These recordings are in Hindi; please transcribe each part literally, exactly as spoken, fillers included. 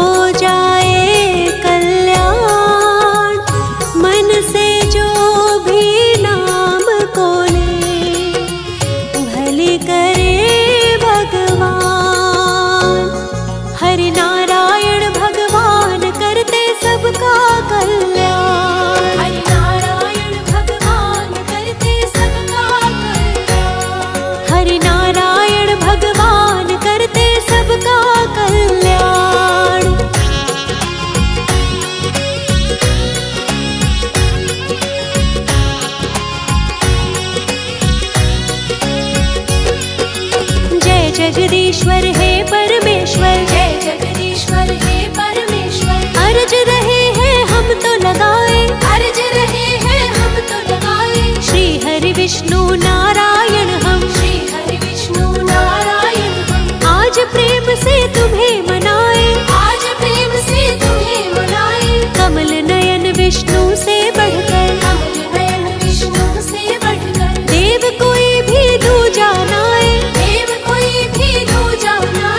जाए कल्याण। मन से जो भी नाम को ले भले करे भगवान। हरि नारायण भगवान करते सबका कल्याण। हरि नारायण भगवान करते सबका कल्याण। हरि नारायण भगवान करते सबका कल्याण। जय जगदीश्वर हे परमेश्वर, जय जगदीश्वर हे परमेश्वर। अर्ज रहे हैं हम तो लगाए, अर्ज रहे हैं हम तो लगाए। श्री हरि विष्णु नारायण हम, श्री हरि विष्णु नारायण हम। आज प्रेम से तुम्हें मनाए, आज प्रेम से तुम्हें मनाए। कमल नयन विष्णु से बढ़कर, कमल नयन विष्णु से बढ़कर। देव कोई भी दूजा नाए, देव कोई भी दूजा नाए।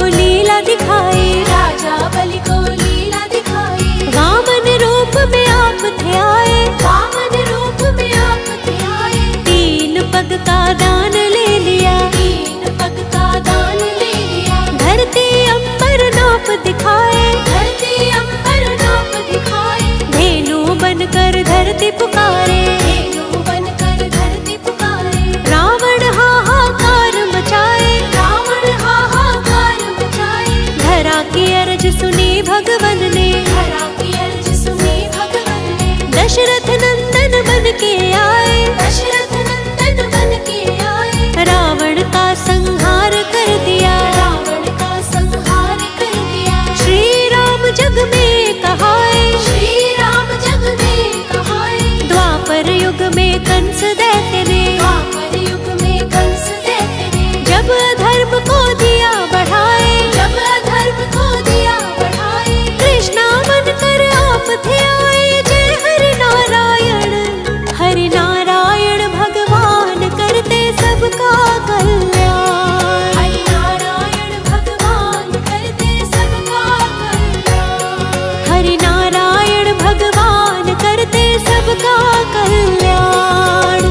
लीला दिखाई, राजा बलि को लीला दिखाई। वामन रूप में आप थे आए, वामन रूप में आप थे आए। तीन पग का दान ले लिया, तीन पग का दान ले लिया। धरती अंबर नाप दिखाए, धरती अंबर नाप दिखाए। धेनु बनकर धरती पुकारे, धेनु बनकर धरती पुकारे। रावण हाहाकार मचाए, रावण हाहाकार मचाए। धरा की अर्ज सुनी भगवन ने, धरा की अर्ज सुनी भगवन ने। दशरथ नंदन बन के आए, दशरथ नंदन बन के आए। रावण का संहार कर दिया, रावण का संहार कर दिया। श्री राम जग में कहाए, श्री राम जग में कहाए। द्वापर युग में कंस दैत्य ने, द्वापर युग में कंस दैत्य ने। जब अधर्म को दिया बढ़ाए, जब अधर्म को दिया बढ़ाए। कृष्णा बनकर आप थे आए। जय हरि नारायण, हरि नारायण भगवान करते सबका कल्याण। हरि नारायण भगवान करते सबका कल्याण। हरि नारायण भगवान करते सबका कल्याण।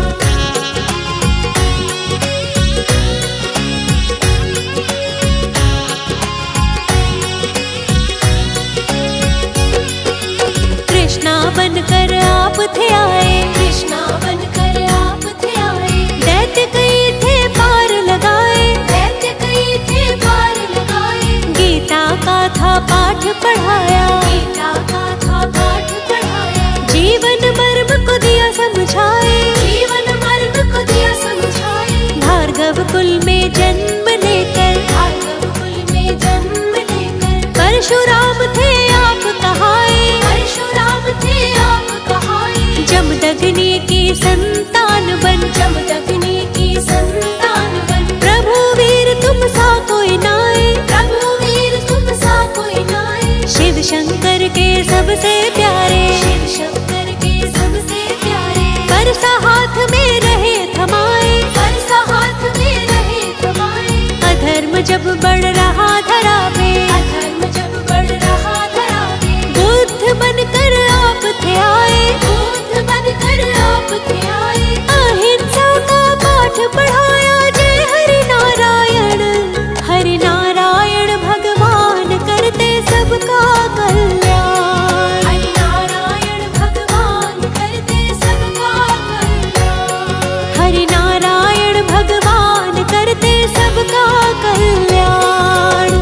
कृष्णा बनकर आप थे आए, कृष्णा बनकर आप थे आए। दैत्य कई थे पार लगाए, दैत्य कई थे पार लगाए। गीता का था पाठ पढ़ाया, गीता का था पाठ पढ़ाया। जीवन मर्म को दिया समझाए, जीवन मर्म को दिया समझाए। भार्गव कुल में जन्म लेकर, भार्गव कुल में जन्म लेकर। परशुराम थे आप कहाए, परशुराम थे आप कहाए। जमदग्नि की संतान बन, जमदग्नि की संतान बन। प्रभु वीर तुम सा कोई नाए, प्रभु वीर तुम सा कोई नाए। शिव शंकर के सबसे प्यारे, शिव शंकर के सबसे प्यारे। परसा हाथ में रहे थमाए, परसा हाथ में रहे थमाए। अधर्म जब बढ़ रहा धरा पे, अधर्म जब बढ़ रहा धरा पे। बुद्ध बनकर आप थे आए, बुद्ध बनकर आप थे आए। अहिंसा का पाठ पढ़ाया। जय हरि नारायण, हरि नारायण भगवान करते सबका कल्याण। हरि नारायण भगवान करते सबका कल्याण। हरि नारायण भगवान करते सबका कल्याण।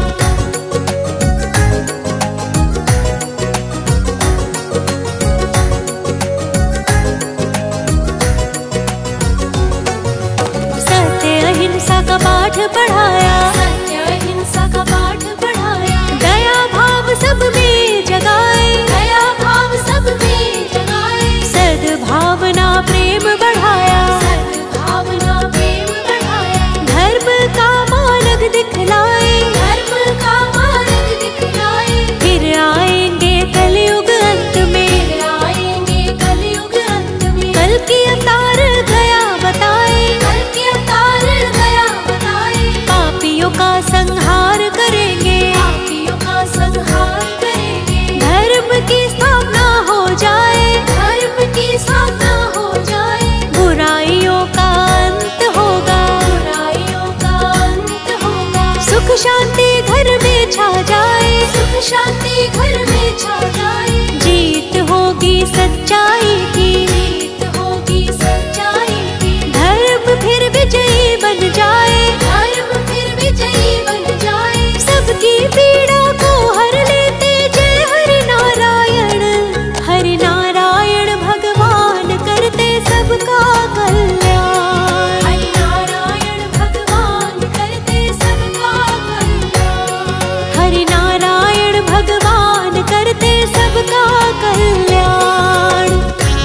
सत्य अहिंसा का पाठ पढ़ाया, सत्य अहिंसा का पाठ पढ़ाया। दया भाव सब में जगाए, दया भाव सब में जगाए। सद्भावना प्रेम बढ़ाया, सद्भावना प्रेम बढ़ाया। धर्म का मार्ग दिखलाए, धर्म का मार्ग दिखलाए। फिर आएंगे कलयुग अंत में, फिर आएंगे कलयुग अंत में। कल की अवतार गया बताए, कल की अवतार गया बताए। पापियों का संहार करेंगे, पापियों का संहार करेंगे। धर्म की स्थापना हो जाए, धर्म की स्थापना हो जाए। बुराइयों का अंत होगा, बुराइयों का अंत होगा। सुख शांति घर में छा जाए, सुख शांति घर में छा जाए। जीत होगी सच्चाई की, जीत होगी सच्चाई की। धर्म फिर विजयी बन जाए, धर्म फिर विजयी बन जाए। सबकी पीड़ा को हर लेते। जय हरि नारायण, हरि नारायण भगवान करते सबका कल्याण। हरि नारायण भगवान करते सबका कल्याण। हरि नारायण भगवान करते सबका कल्याण।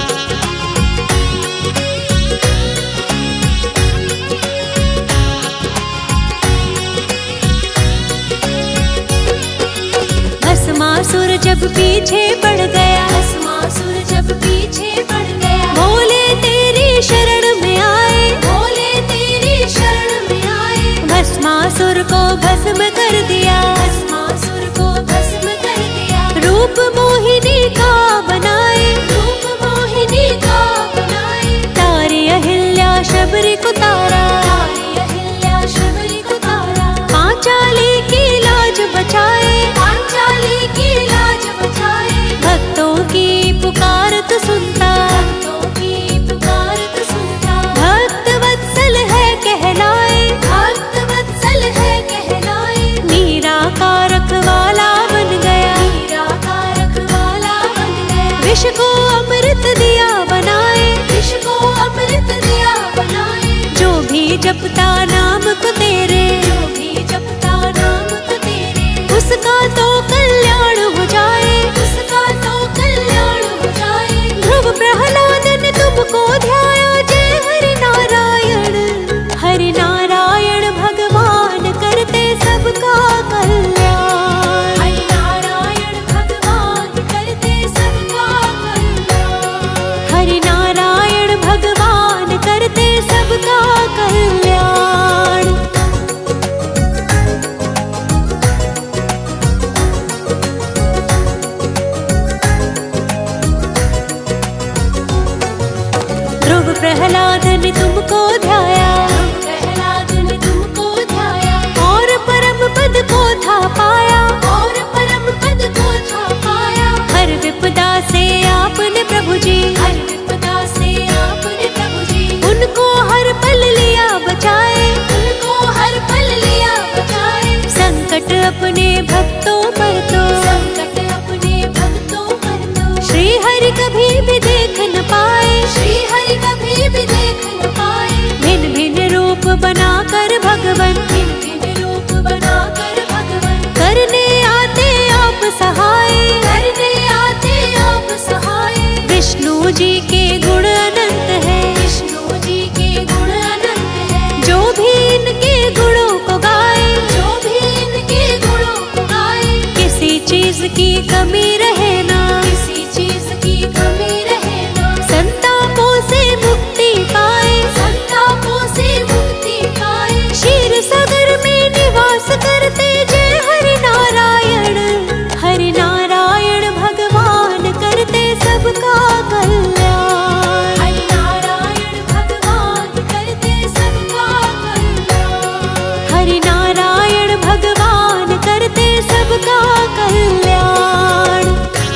भस्मासुर जब पीछे पड़ गया, भस्मासुर जब पीछे पड़ गया। भोले तेरी शरण में आए, भोले तेरी शरण में आए। भस्मासुर को भस्म कर दिया, जपता नाम को तेरे, जो भी जपता नाम को तेरे, उसका तो कल्याण हो जाए, उसका तो कल्याण हो जाए। ध्रुव प्रहलाद ने तुमको ध्याया, जय हरि नारायण। हरि नारायण भगवान करते सबका कल्याण, हरि नारायण भगवान करते सबका कल्याण, हरि नारायण भगवान करते सबका कल्याण। ध्रुव प्रहलाद ने तुमको ध्याया, प्रहलाद ने तुमको ध्याया, और परम पद को था पाया, और परम पद को था पाया। हर विपदा से आपने प्रभु जी, हर विपदा से आपने प्रभु जी, उनको हर पल लिया बचाए, उनको हर पल लिया बचाए। संकट अपने भक्तों पर तो, संकट अपने भक्तों पर तो, श्री हरि कभी भी देख न पाए, श्री हरि कभी भी देख न पाए। भिन्न भिन्न रूप बनाकर भगवन, भिन्न भिन्न रूप बनाकर भगवन, करने आते आप सहाय, करने आते आप सहाय। विष्णु जी के गुण अनंत है, विष्णु जी के गुण अनंत है। जो भी इनके गुणों को गाए, जो भी इनके गुणों को गाए, किसी चीज की कमी रहे ना, किसी चीज की कमी रहे ना। संतापों से मुक्ति पाए, संतापों से मुक्ति पाए। क्षीर सागर में निवास करते जय हरि नारायण, हरि नारायण भगवान करते सबका कल्याण, हरि नारायण भगवान करते सबका कल्याण, हरि नारायण भगवान करते सबका कल्याण।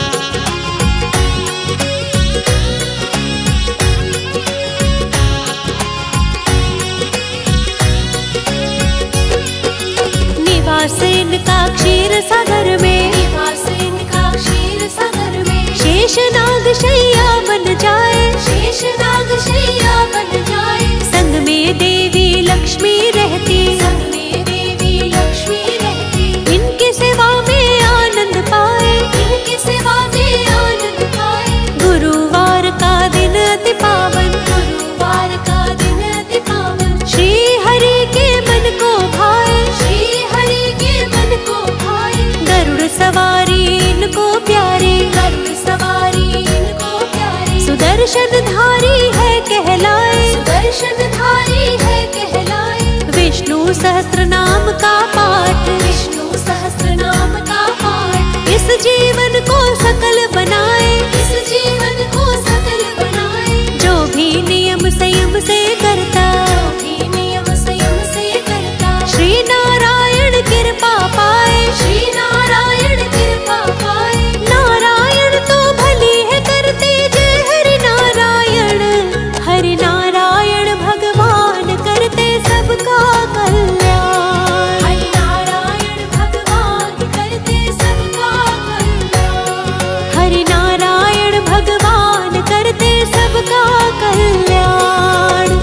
निवास इनका क्षीर सागर में, निवास इनका क्षीर सागर में। शेषनाग शैया बन जाए, शेषनाग शैया बन जाए। संग में देवी लक्ष्मी रहती, संग में देवी लक्ष्मी रहती। इनकी सेवा में आनंद पाए, इनकी सेवा में आनंद पाए। गुरुवार का दिन अति पावन, गुरुवार का दिन अति पावन। श्री हरि के मन को भाए, श्री हरि के मन को भाए। गरुड़ सवारी इनको प्यारी, गरुड़ सवारी इनको प्यारी। सुदर्शन धारी है कहलाए, सुदर्शन धारी है कहलाए। विष्णु सहस्त्र नाम का पाठ, विष्णु सहस्त्र नाम का पाठ। इस जीवन को सकल बनाए, इस जीवन को सकल बनाए। जो भी नियम संयम से करता, जो भी नियम संयम से करता। श्री नारायण कृपा पाए, श्री नारायण कृपा पाए। नारायण तो भली है करते जय हरि नारायण, हरि नारायण भगवान करते सबका कल्याण, हरि नारायण भगवान करते सबका कल्याण, हरि नारायण भगवान करते सबका कल्याण।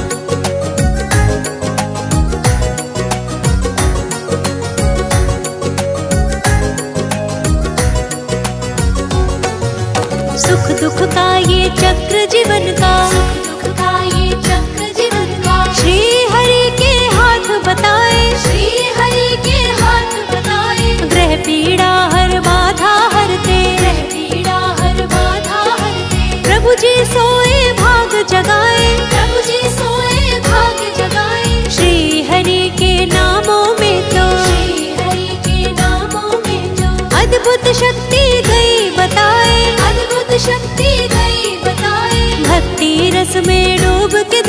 सुख दुख का ये चक्र जीवन का, सुख दुख का ये चक्र जीवन का। श्री हरि के हाथ बताए, श्री हरि के हाथ बताए। ग्रह पीड़ा हर बाधा हरते, ग्रह पीड़ा हर बाधा हरते। प्रभु जी सोए भाग जगाए, प्रभु जी सोए भाग जगाए। श्री हरि के नामों में तो, श्री हरि के नामों में तो अद्भुत शक्ति गई बताए, अद्भुत शक्ति गई बताए। भक्ति रस में डूब के